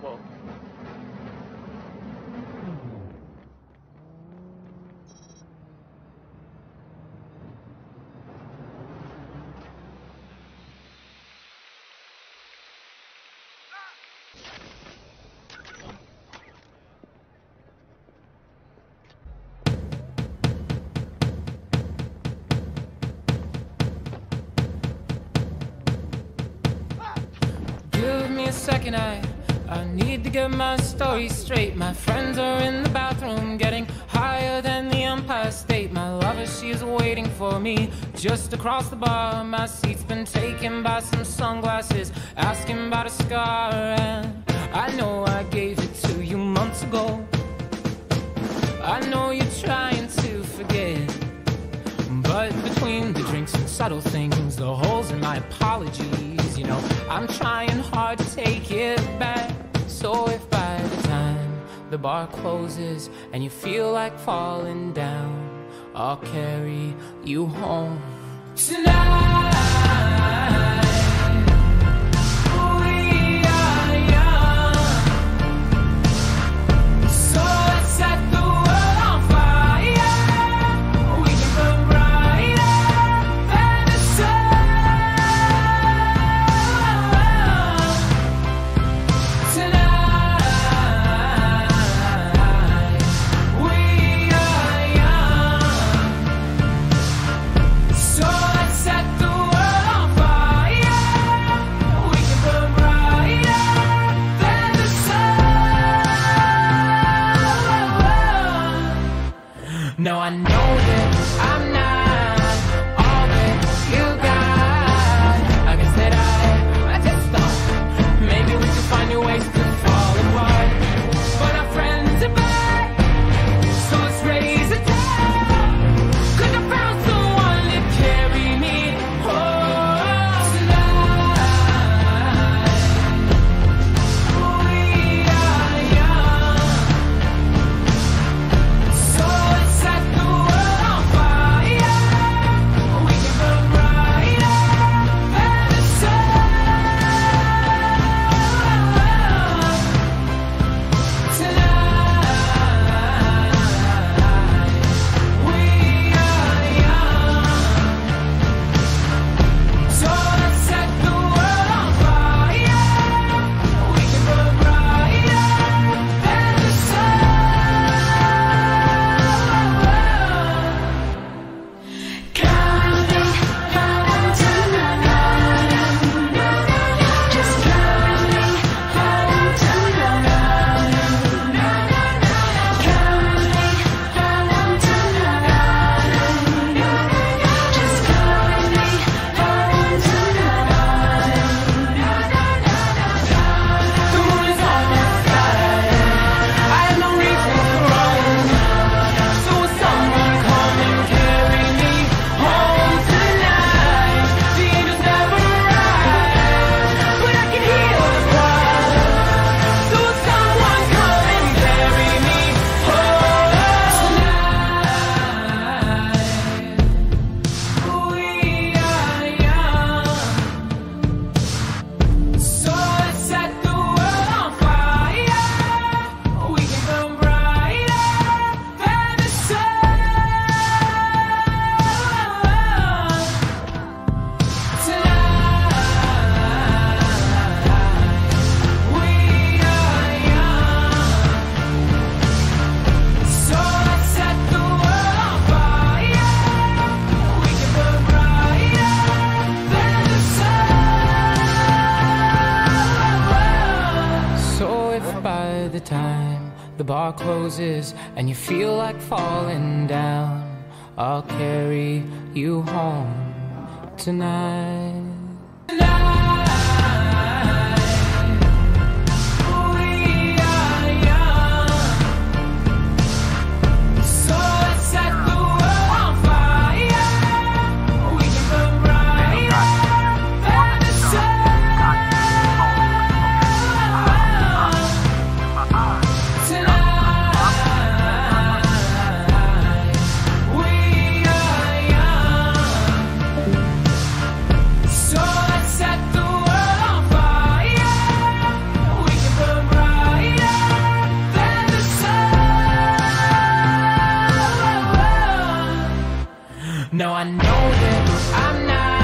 Whoa. Give me a second, I need to get my story straight. My friends are in the bathroom, getting higher than the Empire State. My lover, she is waiting for me just across the bar. My seat's been taken by some sunglasses, asking about a scar. And I know I gave it to you months ago. I know you're trying to forget, but between the drinks and subtle things, the holes in my apologies, you know, I'm trying hard to take it back. So if by the time the bar closes and you feel like falling down, I'll carry you home tonight. No, I know that I'm not all that you got. I guess that I just thought maybe we could find new ways to fall apart. But our friends are back, so let's raise a toast. 'Cause I found someone to carry me home tonight. We are young, so let's set the world on fire. We can burn brighter than the sun tonight. We are young, so let's set the world on fire. We can burn brighter than the sun. Coming home tonight. Just coming home tonight. Coming home tonight. Just coming home tonight. The moon is on my side. I have no reason to run. So will someone come and carry me home tonight? The angels never arrive, but I can hear the cry. So will someone come and carry me home tonight? We are young, so let's set the world on fire. We can burn brighter than the sun tonight. We are young, so let's set the world on fire. We can burn brighter than the sun. So if by the time the bar closes and you feel like falling down, I'll carry you home tonight. We are young, so let's set the world on fire. We can burn brighter than the sun tonight. We are young, know that I'm not